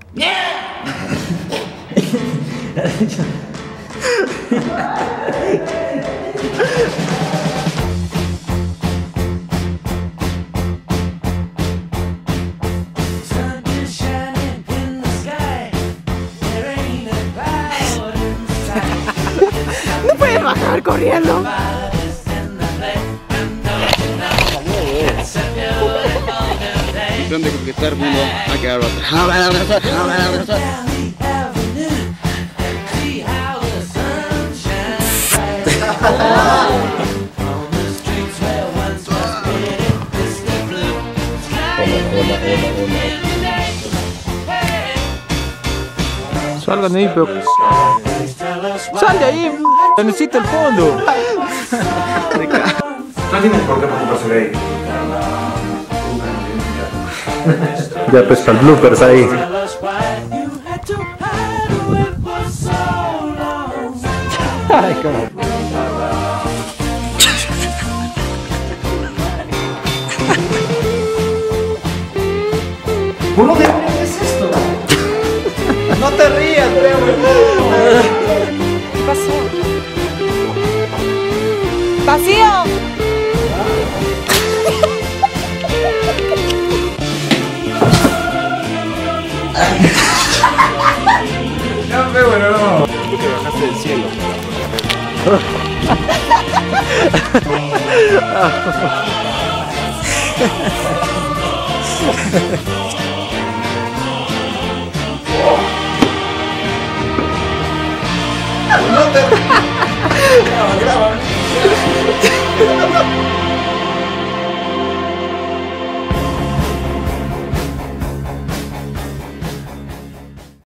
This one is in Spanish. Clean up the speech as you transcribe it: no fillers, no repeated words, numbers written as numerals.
No puedes bajar corriendo. De conquistar el mundo a quedar Salgan de ahí, pero... ¡Sal de ahí! Necesito el fondo. No tienes por qué preocuparse de ahí. Ya pues para el bloopers ahí. Ay, cómo. ¿Cómo es esto? No te rías, ¿Qué pasó? ¡Vacío! No, pero bueno, no. Tú que bajaste del cielo. No te... Graba, graba.